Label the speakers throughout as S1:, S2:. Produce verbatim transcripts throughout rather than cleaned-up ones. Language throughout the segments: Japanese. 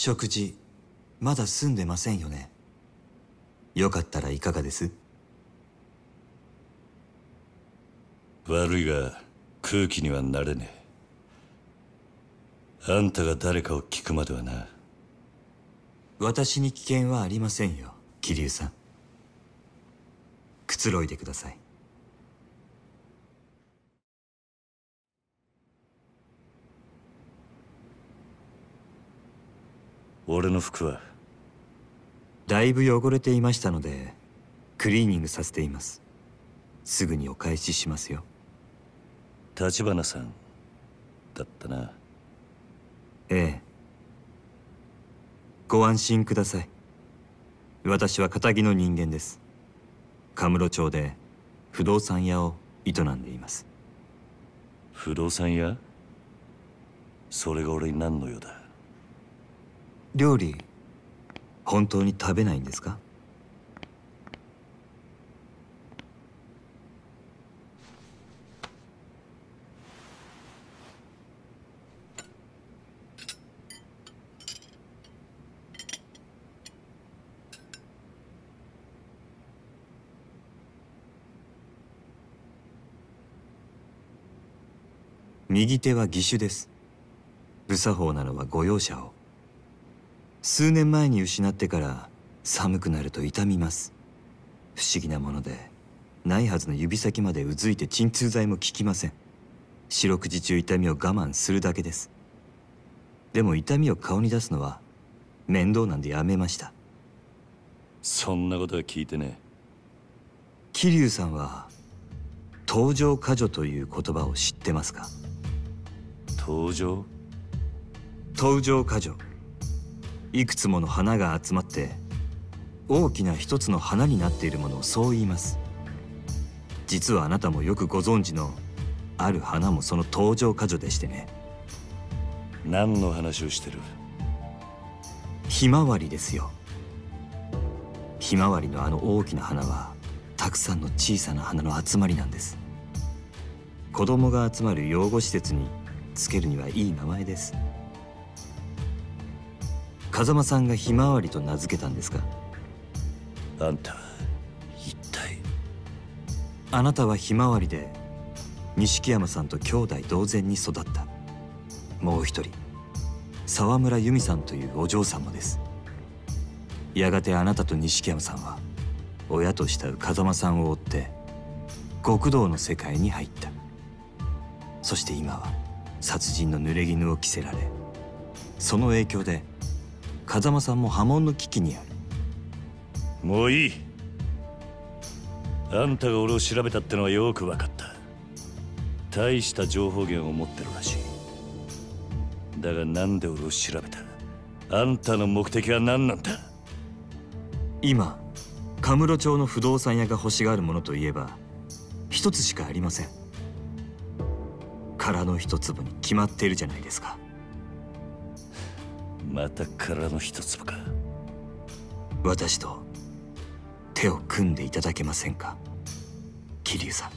S1: 食事まだ済んでませんよね。よかったらいかがです？
S2: 悪いが空気にはなれねえ。あんたが誰かを聞くまではな。
S1: 私に危険はありませんよ、桐生さん。くつろいでください。
S2: 俺の服は？
S1: だいぶ汚れていましたのでクリーニングさせています。すぐにお返ししますよ。
S2: 立花さんだったな。
S1: ええ。ご安心ください。私は堅気の人間です。カムロ町で不動産屋を営んでいます。
S2: 不動産屋？それが俺に何の用だ？
S1: 料理本当に食べないんですか？右手は義手です。不作法なのはご容赦を。数年前に失ってから寒くなると痛みます。不思議なものでないはずの指先までうずいて鎮痛剤も効きません。四六時中痛みを我慢するだけです。でも痛みを顔に出すのは面倒なんでやめました。
S2: そんなことは聞いてねえ。
S1: 桐生さんは登場過剰という言葉を知ってますか？
S2: 登場？
S1: 登場過剰。いくつもの花が集まって大きな一つの花になっているものをそう言います。実はあなたもよくご存知のある花もその登場過剰でしてね。
S2: 何の話をしてる？
S1: ひまわりですよ。ひまわりのあの大きな花はたくさんの小さな花の集まりなんです。子供が集まる養護施設につけるにはいい名前です。風間さんがひまわりと名付けたんですか？
S2: あんたは一体？
S1: あなたはひまわりで錦山さんと兄弟同然に育った。もう一人沢村由美さんというお嬢さんもです。やがてあなたと錦山さんは親と慕う風間さんを追って極道の世界に入った。そして今は殺人の濡れ衣を着せられ、その影響で風間さんも破門の危機にある。
S2: もういい。あんたが俺を調べたってのはよく分かった。大した情報源を持ってるらしい。だがなんで俺を調べた？あんたの目的は何なんだ？
S1: 今カムロ町の不動産屋が欲しがるものといえば一つしかありません。殻の一粒に決まっているじゃないですか。
S2: また殻の一粒か。
S1: 私と手を組んでいただけませんか、桐生さん。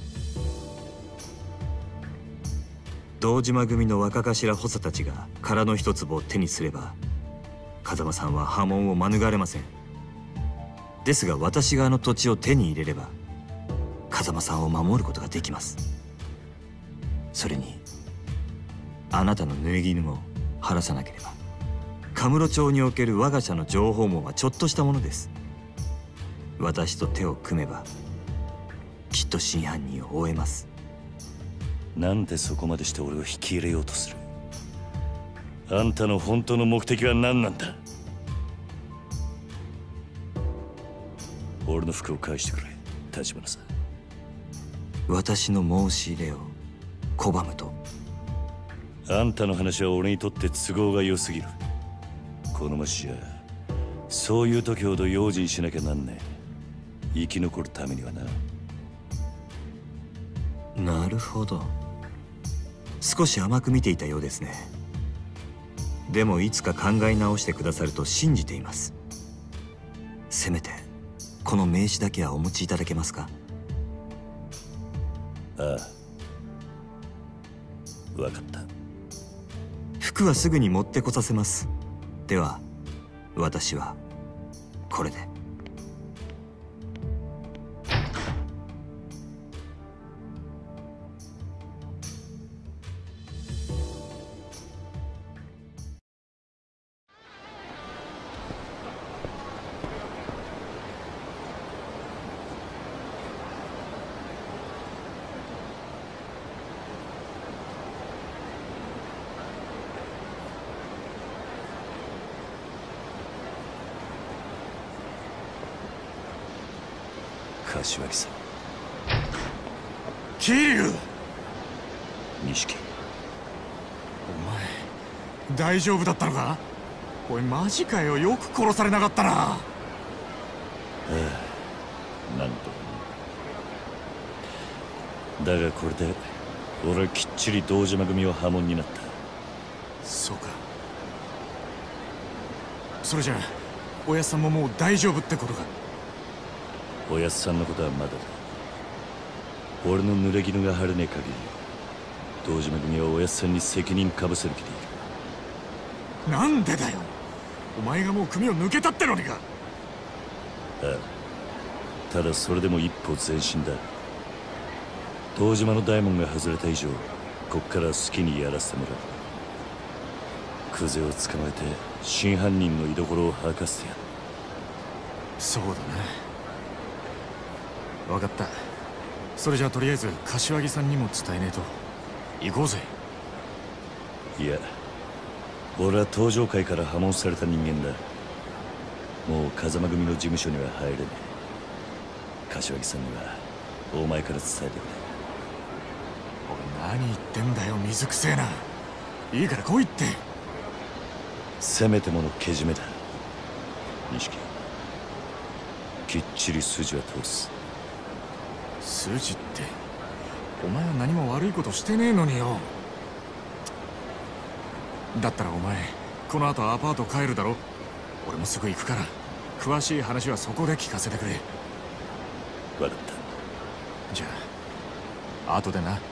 S1: 堂島組の若頭補佐たちが殻の一粒を手にすれば風間さんは破門を免れません。ですが私があの土地を手に入れれば風間さんを守ることができます。それにあなたの縫い衣も晴らさなければカムロ町における我が社の情報網はちょっとしたものです。私と手を組めばきっと真犯人を追えます。
S2: なんでそこまでして俺を引き入れようとする？あんたの本当の目的は何なんだ？俺の服を返してくれ、立花さん。
S1: 私の申し入れを拒むと？
S2: あんたの話は俺にとって都合が良すぎる。この町じゃそういう時ほど用心しなきゃなんねえ。生き残るためにはな。
S1: なるほど。少し甘く見ていたようですね。でもいつか考え直してくださると信じています。せめてこの名刺だけはお持ちいただけますか？
S2: ああ、分かった。
S1: 服はすぐに持ってこさせます。では私はこれで。柏木さん、
S3: 桐生、
S1: 錦、
S3: お前大丈夫だったのか。おいマジかよ、よく殺されなかったな。あ
S2: あ、なんとだがこれで俺はきっちり堂島組は破門になった。
S3: そうか。それじゃあおやっさんももう大丈夫ってことか。
S2: おやっさんのことはまだだ。俺の濡れ衣が晴れねえ限り堂島組はおやっさんに責任かぶせる気でいる。
S3: なんでだよ、お前がもう組を抜けたってのにか。
S2: ああ、ただそれでも一歩前進だ。堂島の大門が外れた以上こっから好きにやらせてもらう。クゼを捕まえて真犯人の居所を吐かせてやる。
S3: そうだな、分かった。それじゃあとりあえず柏木さんにも伝えねえと。行こうぜ。
S2: いや、俺は登場界から破門された人間だ。もう風間組の事務所には入れねえ。柏木さんにはお前から伝えてくれ。
S3: おい何言ってんだよ、水くせえな。いいから来いって。
S2: せめてものけじめだ錦。きっちり筋は通す。
S3: 筋って、お前は何も悪いことしてねえのによ。だったらお前この後アパート帰るだろ。俺もすぐ行くから詳しい話はそこで聞かせてくれ。
S2: 分かった。
S3: じゃあ後でな。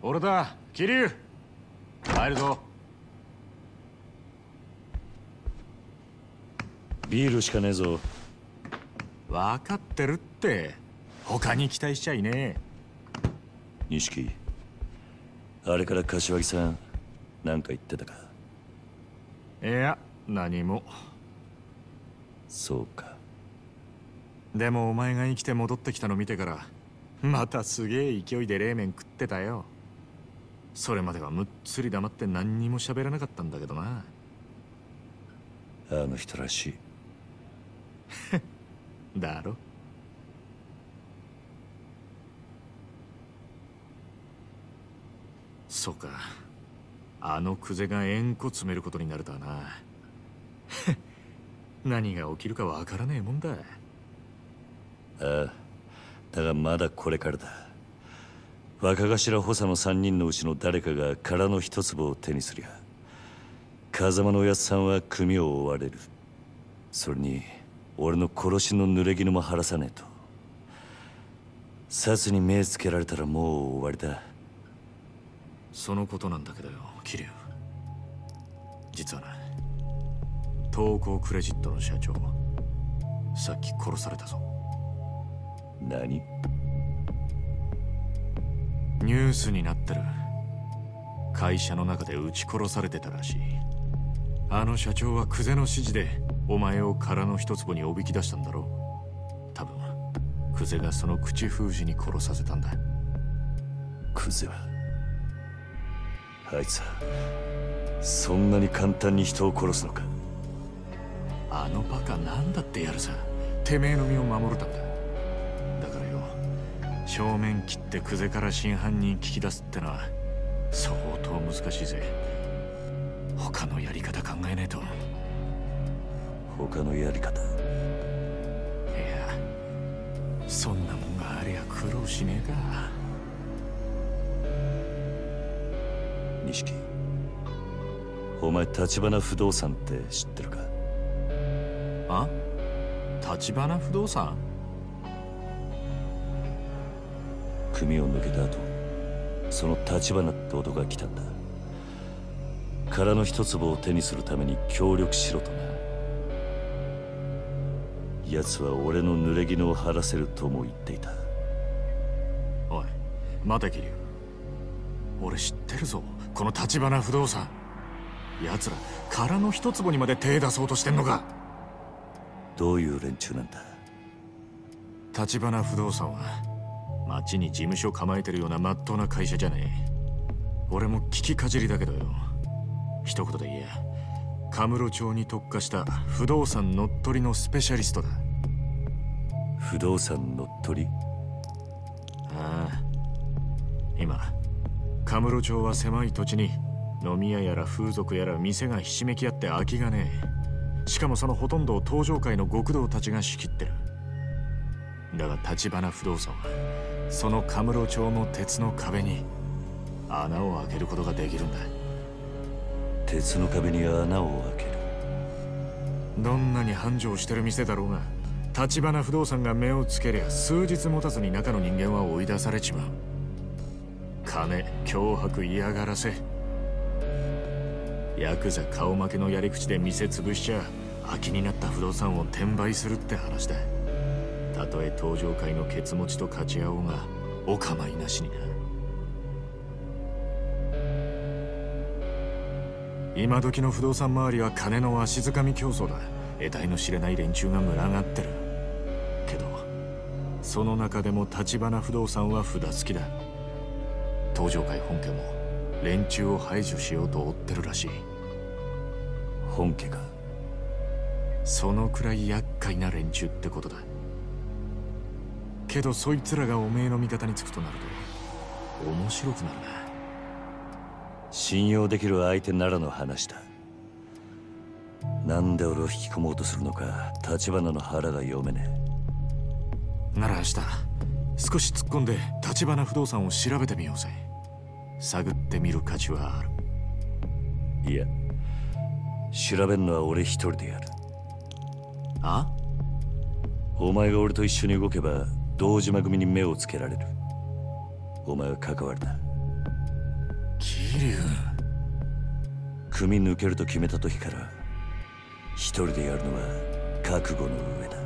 S3: 俺だ、桐生。入るぞ。
S2: ビールしかねえぞ。
S3: 分かってるって。他に期待しちゃいねえ。
S2: 錦、あれから柏木さん何か言ってたか？
S3: いや、何も。
S2: そうか。
S3: でもお前が生きて戻ってきたの見てからまたすげえ勢いで冷麺食ってたよ。それまではむっつり黙って何にも喋らなかったんだけどな。
S2: あの人らしい。
S3: だろ。そうか、あのクゼが縁故詰めることになるとはな。何が起きるかわからねえもんだ。
S2: ああ、だがまだこれからだ。若頭補佐の三人のうちの誰かが殻の一粒を手にすりゃ風間のおやつさんは組を追われる。それに俺の殺しの濡れ衣も晴らさねえと。殺に目つけられたらもう終わりだ。
S3: そのことなんだけどよ、桐生。実はな、東光クレジットの社長さっき殺されたぞ。
S2: 何？
S3: ニュースになってる。会社の中で撃ち殺されてたらしい。あの社長はクゼの指示でお前を殻の一粒におびき出したんだろう。多分クゼがその口封じに殺させたんだ。
S2: クゼはあいつはそんなに簡単に人を殺すのか？
S3: あのバカなんだってやるさ。てめえの身を守るためだ。だからよ、正面切ってクゼから真犯人聞き出すってのは相当難しいぜ。他のやり方考えねえと。
S2: 他のやり方？い
S3: や、そんなもんがありゃ苦労しねえか。
S2: 錦、お前橘不動産って知ってるか？
S3: あ？橘不動産？
S2: 組を抜けた後、その橘って男が来たんだ。殻の一粒を手にするために協力しろとな。奴は俺の濡れ衣を晴らせるとも言っていた。
S3: おい、待て桐生。俺知ってるぞ、この橘不動産。奴ら殻の一坪にまで手出そうとしてんのか？
S2: どういう連中なんだ？
S3: 橘不動産は町に事務所構えてるような真っ当な会社じゃねえ。俺も聞きかじりだけどよ、一言で言えカムロ町に特化した不動産乗っ取りのスペシャリストだ。
S2: 不動産乗っ取り？
S3: ああ、今カムロ町は狭い土地に飲み屋やら風俗やら店がひしめき合って空きがねえ。しかもそのほとんどを東上界の極道たちが仕切ってる。だが橘不動産はそのカムロ町の鉄の壁に穴を開けることができるんだ。
S2: 鉄の壁に穴を開ける？
S3: どんなに繁盛してる店だろうが、橘不動産が目をつけりゃ数日持たずに中の人間は追い出されちまう。金、脅迫、嫌がらせ、ヤクザ顔負けのやり口で店潰しちゃ空きになった不動産を転売するって話だ。たとえ東上界のケツ持ちと勝ち合おうがお構いなしにな。今時の不動産周りは金の足づかみ競争だ。得体の知れない連中が群がってるけど、その中でも橘不動産は札付きだ。東上界本家も連中を排除しようと追ってるらしい。
S2: 本家か？
S3: そのくらい厄介な連中ってことだ。けどそいつらがおめえの味方につくとなると面白くなるな。
S2: 信用できる相手ならの話だ。なんで俺を引き込もうとするのか橘の腹が読めね
S3: え。なら明日少し突っ込んで橘不動産を調べてみようぜ。探ってみる価値はある。
S2: いや、調べるのは俺一人でやる。
S3: あ？
S2: お前が俺と一緒に動けば堂島組に目をつけられる。お前は関わるな。
S3: 桐生。
S2: 組抜けると決めた時から一人でやるのは覚悟の上だ。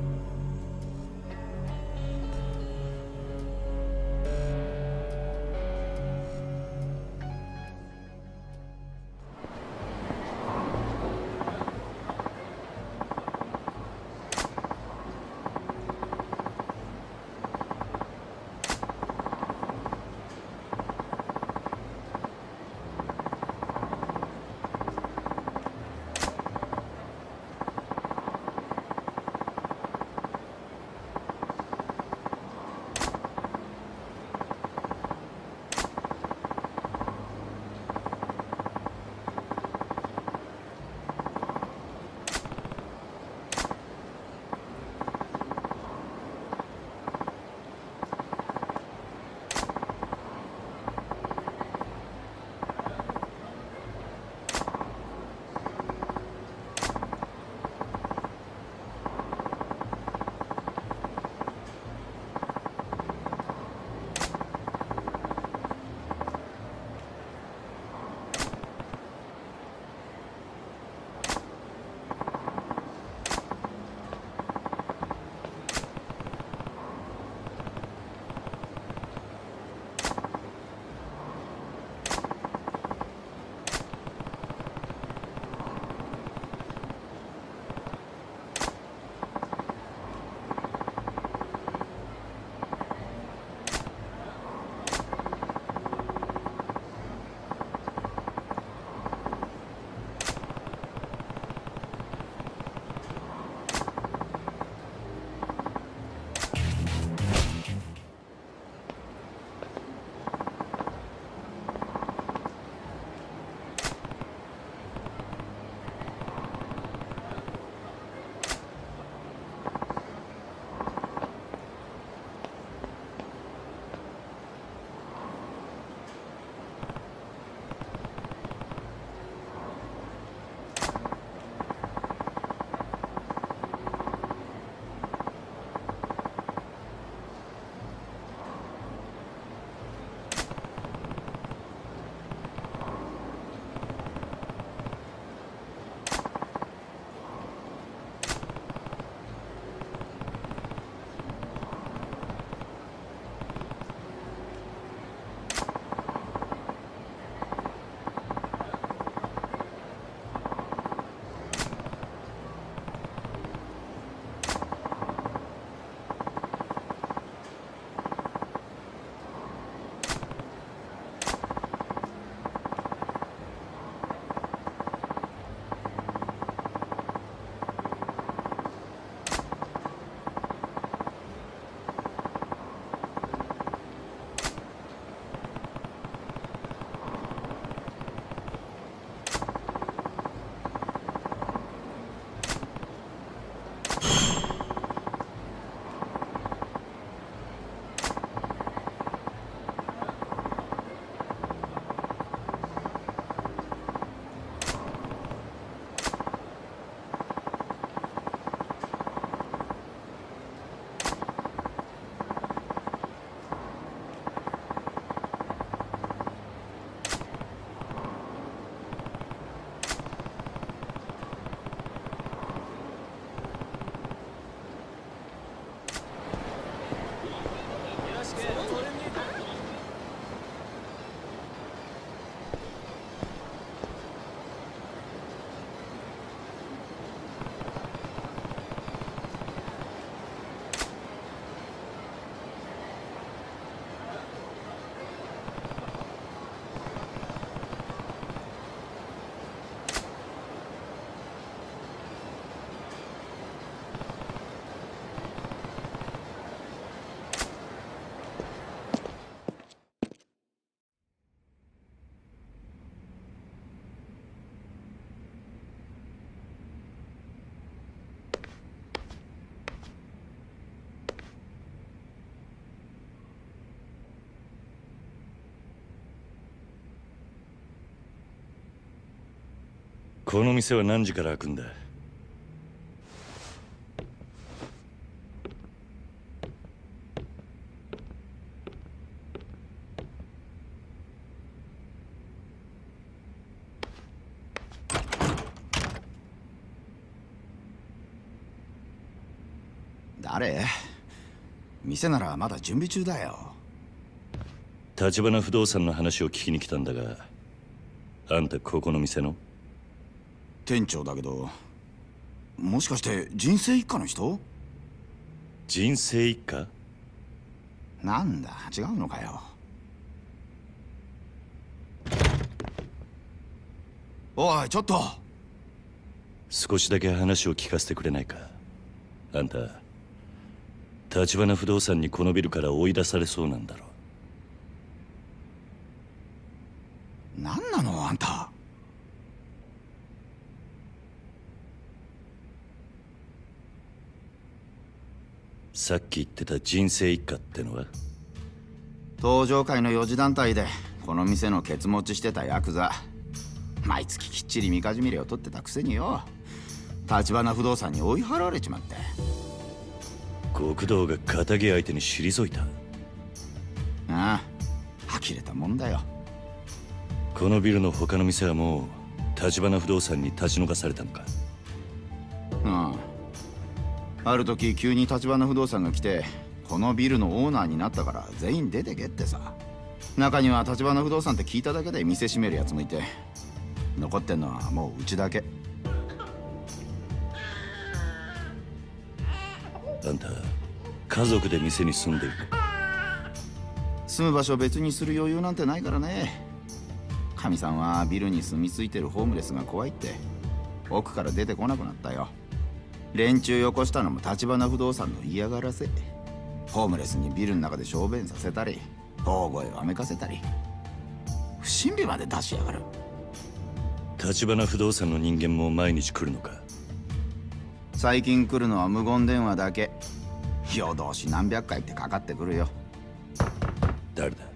S2: この店は何時から開くんだ？
S4: 誰？店ならまだ準備中だよ。
S2: 立花不動産の話を聞きに来たんだが、あんたここの店の？
S4: 店長だけど、もしかして人生一家の人？
S2: 人生一家？
S4: なんだ、違うのかよ。おい、ちょっと。
S2: 少しだけ話を聞かせてくれないか。あんた立花不動産にこのビルから追い出されそうなんだろ。
S4: 何なのあんた。
S2: さっき言ってた人生一家ってのは？
S4: 登場界の四次団体でこの店のケツ持ちしてたヤクザ。毎月きっちりみかじめ料を取ってたくせによ、立花不動産に追い払われちまって。
S2: 極道が仇相手に退いた？
S4: ああ、呆れたもんだよ。
S2: このビルの他の店はもう立花不動産に立ち退かされたのか？
S4: ああ、ある時急に立花不動産が来て、このビルのオーナーになったから全員出てけってさ。中には立花不動産って聞いただけで店閉めるやつもいて、残ってんのはもううちだけ。
S2: あんた家族で店に住んでいる？
S4: 住む場所別にする余裕なんてないからね。かみさんはビルに住み着いてるホームレスが怖いって奥から出てこなくなったよ。連中よこしたのも立花不動産の嫌がらせ。ホームレスにビルの中で小便させたり、大声をあめかせたり、不審火まで出しやがる。
S2: 立花不動産の人間も毎日来るのか？
S4: 最近来るのは無言電話だけ。夜通し何百回ってかかってくるよ。
S2: 誰だ？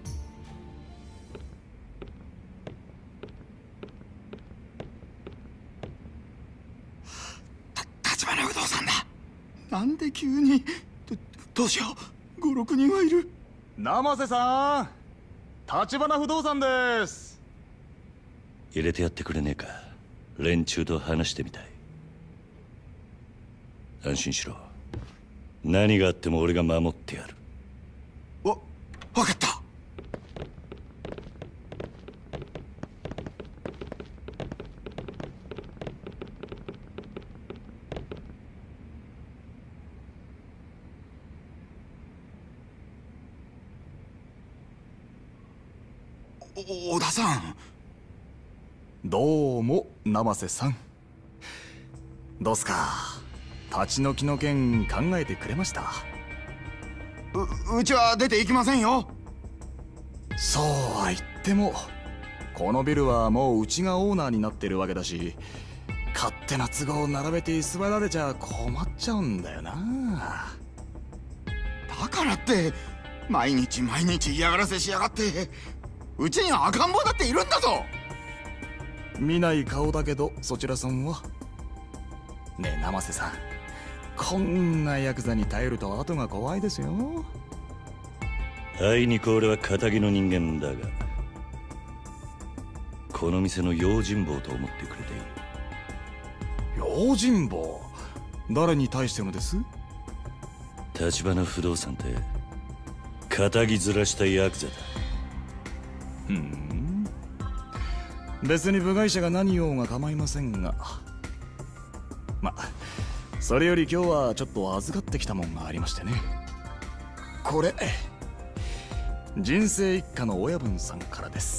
S4: た立花不動産だ。なんで急に。ど, どうしよう、ごろくにんはいる。
S5: 生瀬さん、立花不動産です。
S2: 入れてやってくれねえか。連中と話してみたい。安心しろ。何があっても俺が守ってやる。
S4: わ、分かった。お小田さん。
S5: どうも生瀬さん。どうすか、立ち退きの件考えてくれました？
S4: う、うちは出て行きませんよ。
S5: そうは言ってもこのビルはもううちがオーナーになってるわけだし、勝手な都合を並べて居座られちゃ困っちゃうんだよな。
S4: だからって毎日毎日嫌がらせしやがって。うちには赤ん坊だっているんだぞ。
S5: 見ない顔だけどそちらさんは。ねえ生瀬さん、こんなヤクザに頼ると後が怖いですよ。
S2: あいにく俺は仇の人間だが、この店の用心棒と思ってくれている。
S5: 用心棒？誰に対してのです？
S2: 立花不動産って仇ずらしたヤクザだ。
S5: ふん、別に部外者が何言おうが構いませんが、ま、それより今日はちょっと預かってきたもんがありましてね。これ人生一家の親分さんからです。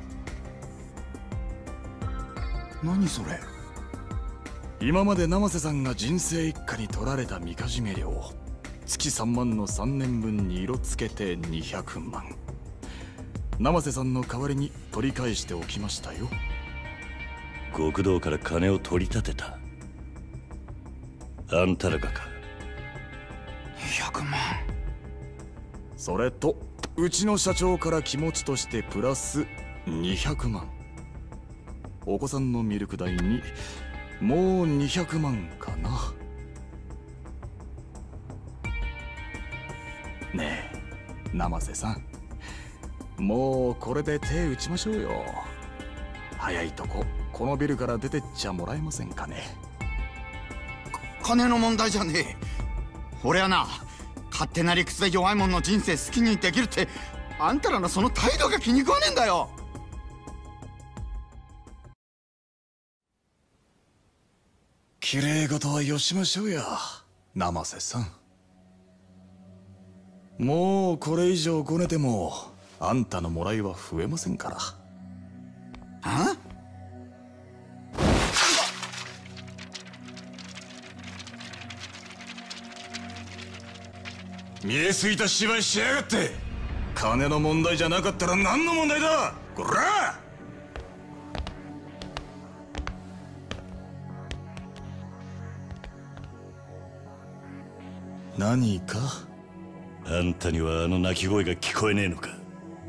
S4: 何それ？
S5: 今まで生瀬さんが人生一家に取られたみかじめ料、月さんまんのさんねんぶんに色つけてにひゃくまん、生瀬さんの代わりに取り返しておきましたよ。
S2: 極道から金を取り立てた？あんたらがか？
S4: にひゃくまん。
S5: それとうちの社長から気持ちとしてプラスにひゃくまん、お子さんのミルク代にもうにひゃくまんかな。ねえ生瀬さん、もうこれで手打ちましょうよ。早いとここのビルから出てっちゃもらえませんかね。
S4: 金の問題じゃねえ。 俺はな、勝手な理屈で弱い者の人生好きにできるって、あんたらのその態度が気に食わねえんだよ。
S5: きれい事はよしましょうや、生瀬さん。もうこれ以上ごねてもあんたのもらいは増えませんから。
S4: あ？
S5: 見えすぎた芝居しやがって。金の問題じゃなかったら何の問題だ、こら！何か？
S2: あんたにはあの鳴き声が聞こえねえのか？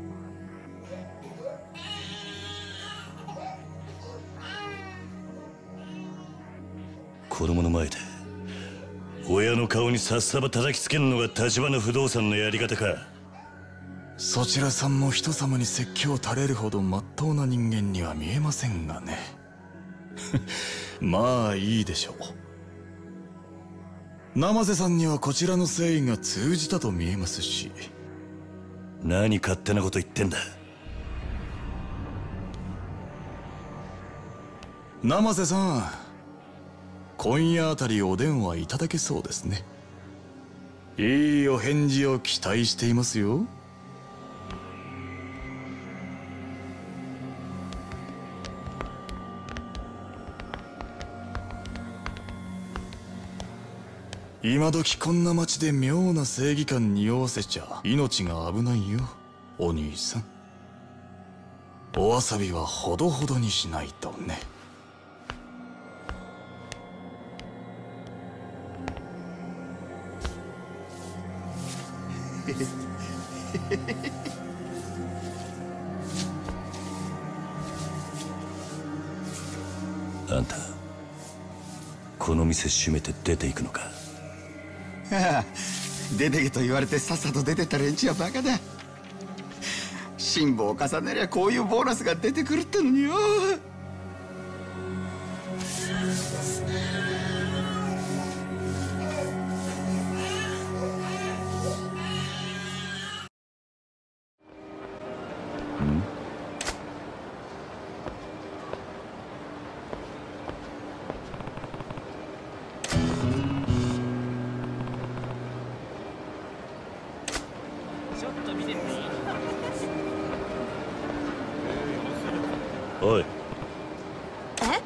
S2: 子供の前で親の顔にさっさば叩きつけるのが橘不動産のやり方か。
S5: そちらさんも人様に説教垂れるほどまっとうな人間には見えませんがね。まあいいでしょう。生瀬さんにはこちらの誠意が通じたと見えますし。
S2: 何勝手なこと言ってんだ。
S5: 生瀬さん、今夜あたりお電話いただけそうですね。いいお返事を期待していますよ。今時こんな街で妙な正義感匂わせちゃ命が危ないよ、お兄さん。お遊びはほどほどにしないとね。
S2: あんたこの店閉めて出ていくのか？
S4: ああ、出てけと言われてさっさと出てった連中はバカだ。辛抱を重ねりゃこういうボーナスが出てくるってのによ。
S2: おい。
S6: え？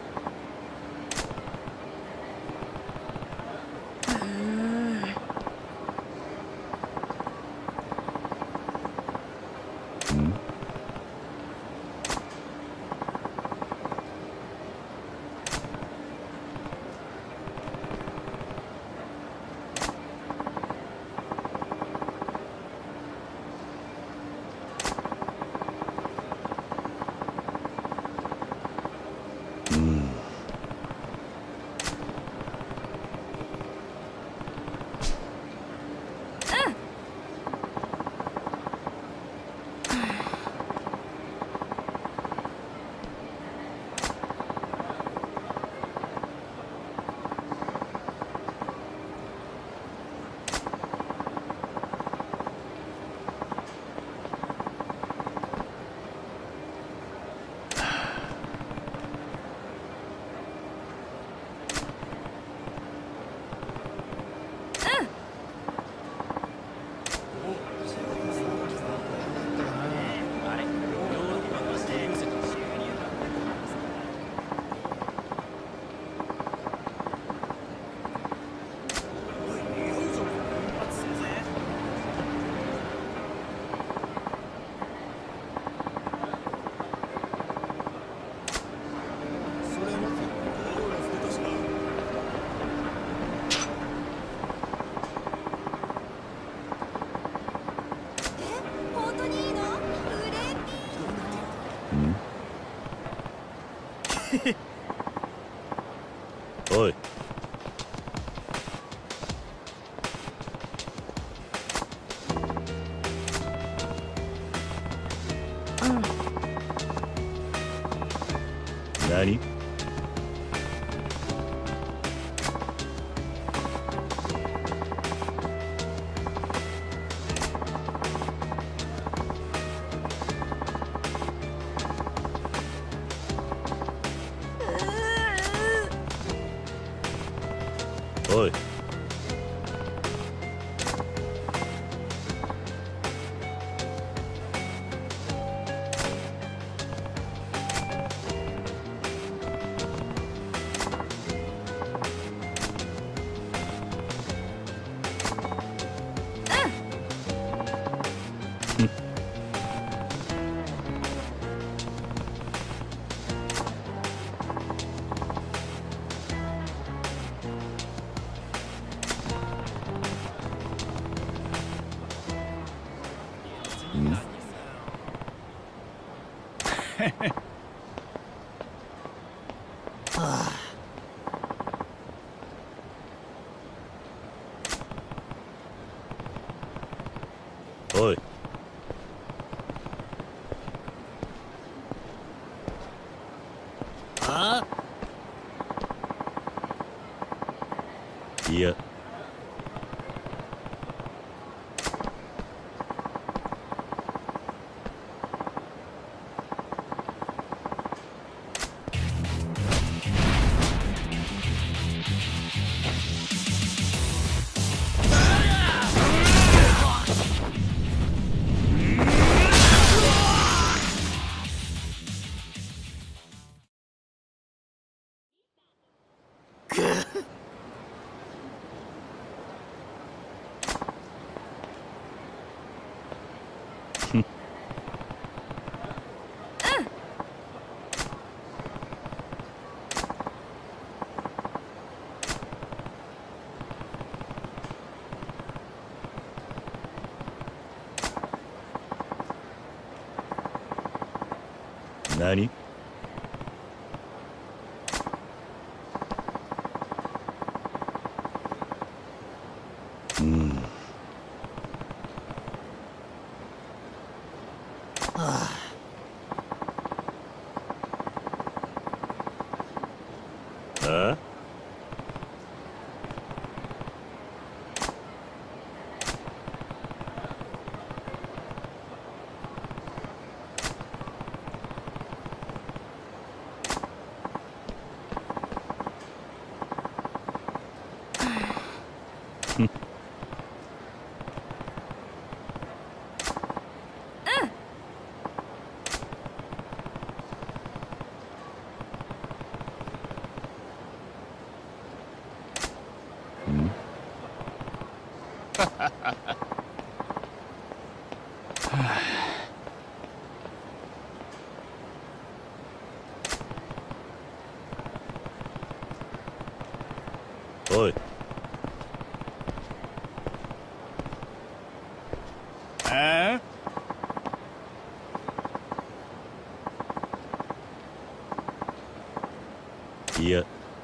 S2: おい。何？ おい。おい。
S5: あ
S2: あ。いや。何？うん。
S5: あ。
S2: あ？おい。
S5: あ
S2: あ。いや。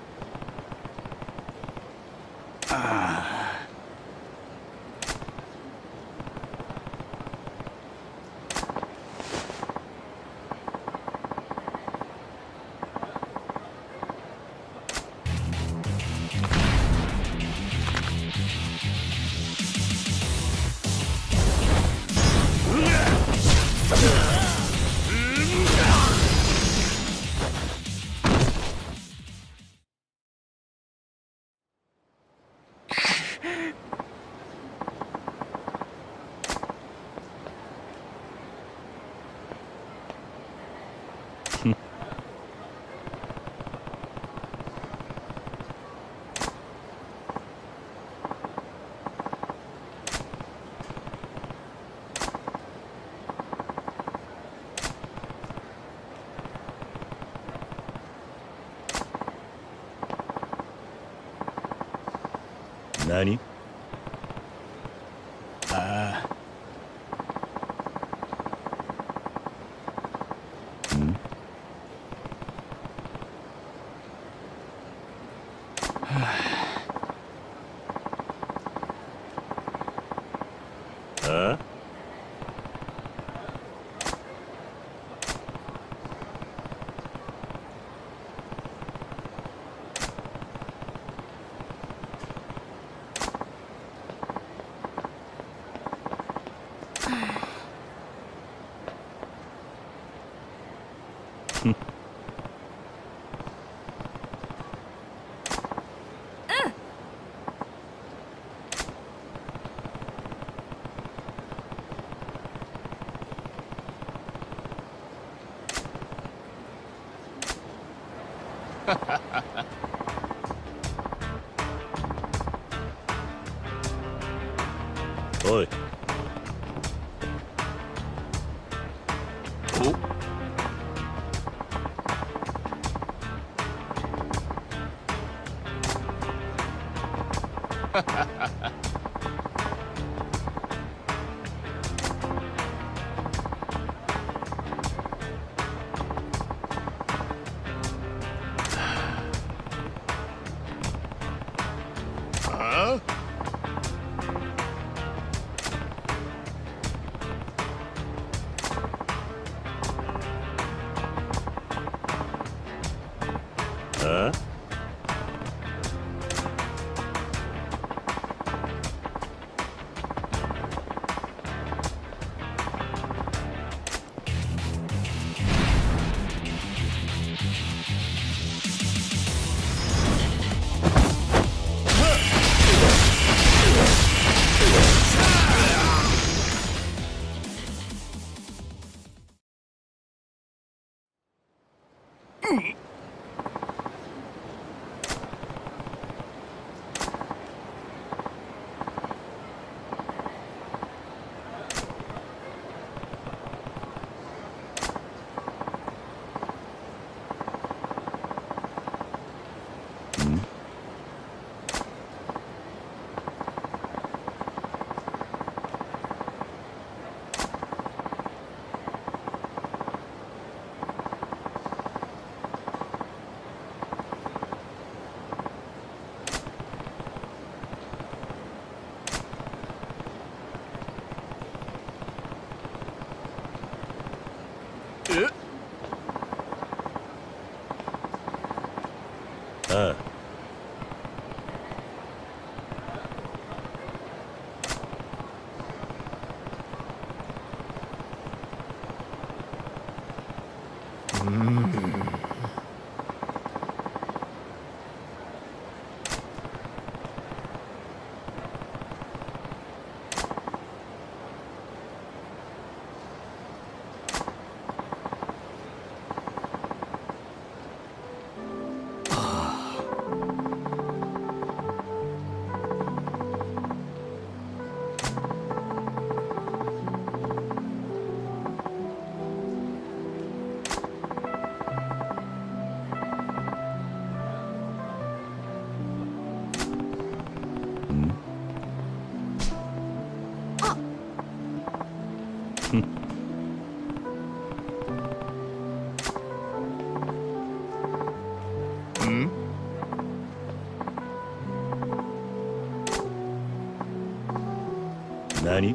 S2: 何？
S5: ああ。
S2: ん？ああ？ おい。あ？ああ。何？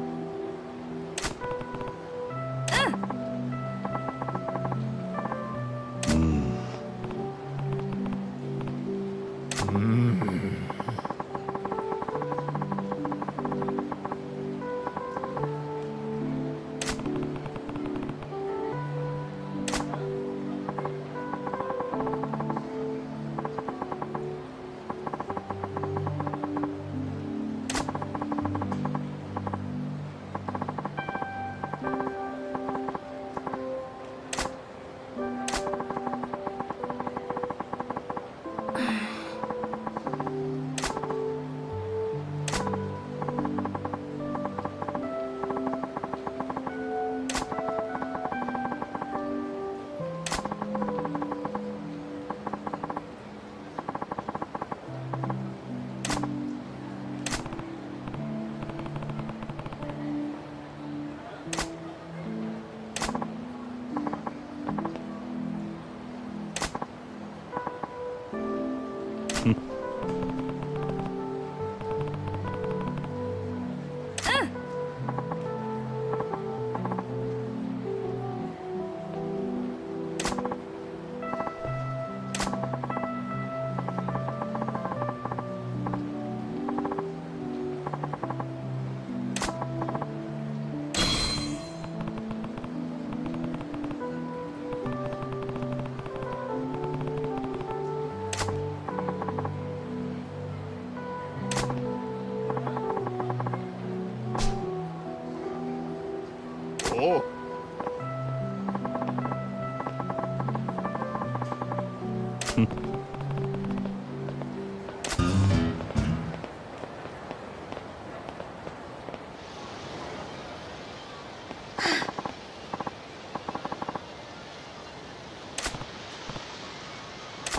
S7: おう。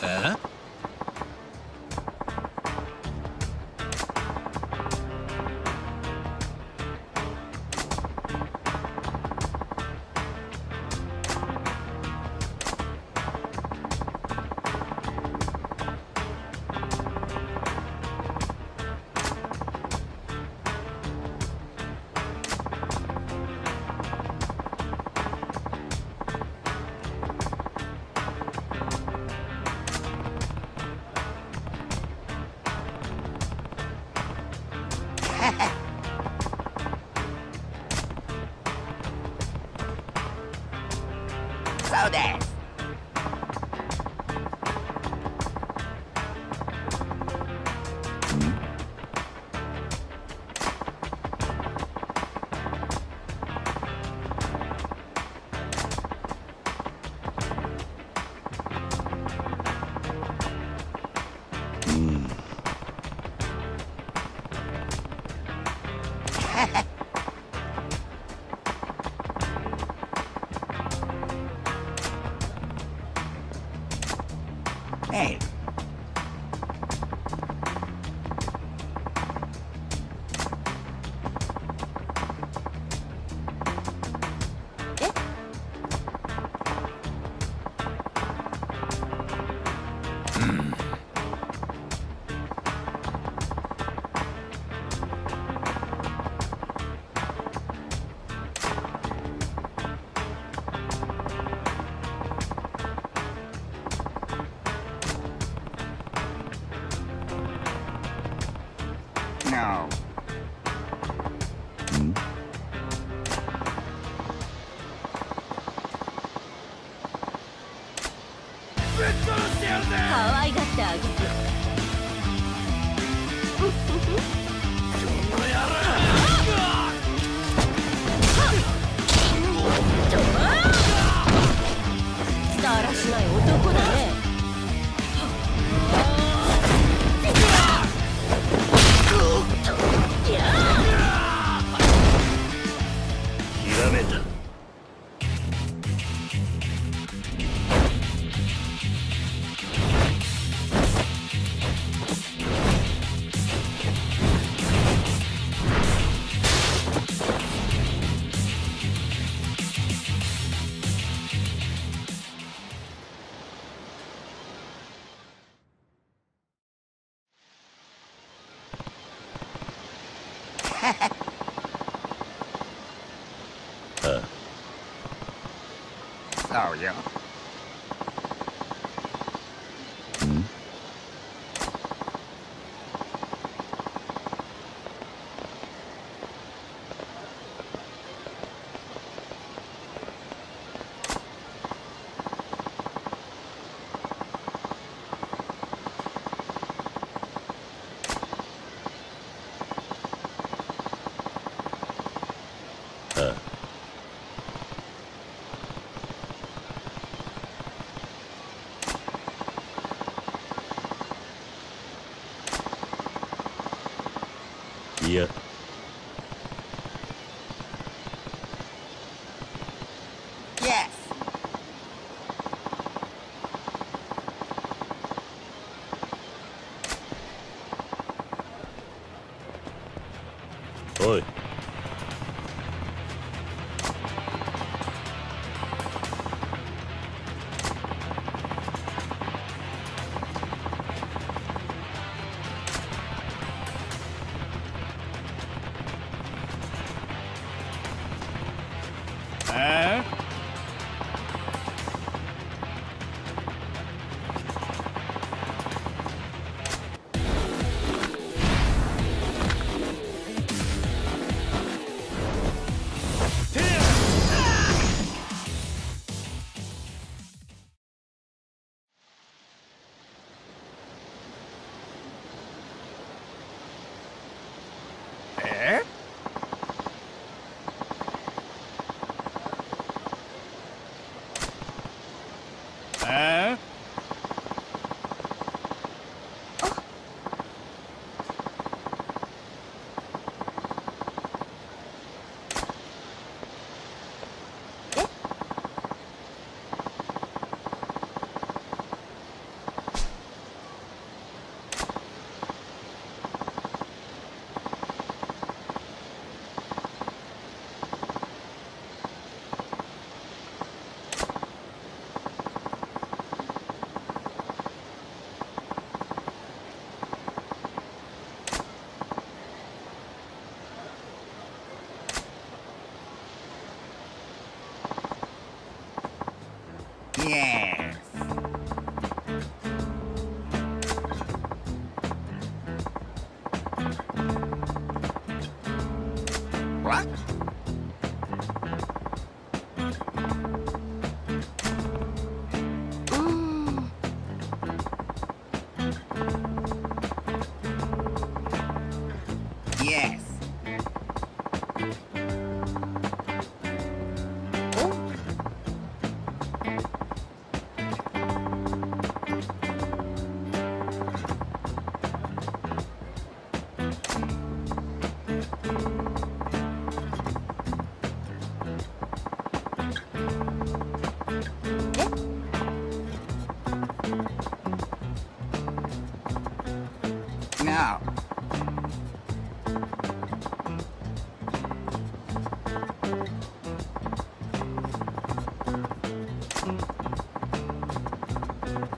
S7: え？
S8: そうです。Hey. No. Hmm?
S6: 可愛がってあげる。だらしない男だね。
S2: ひらめた。
S4: そうよ。
S2: いや。
S8: Yes.
S2: おい。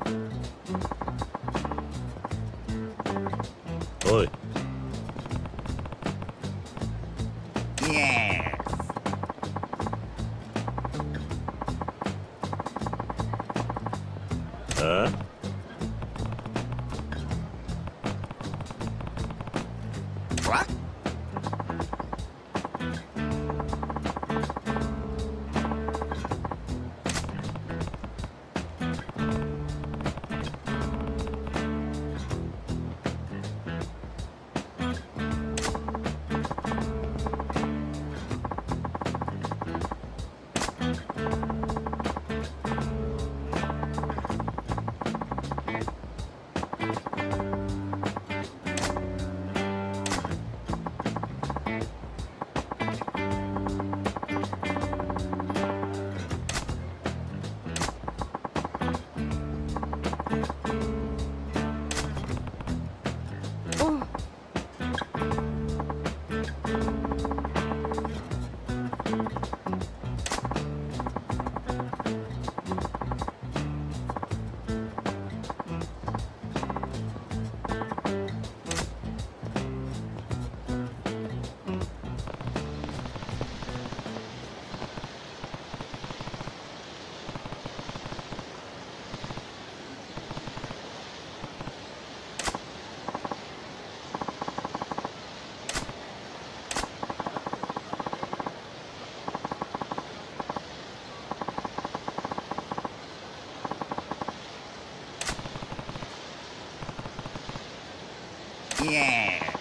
S2: おい。
S8: Yes.
S2: あ？
S8: What? Yeah.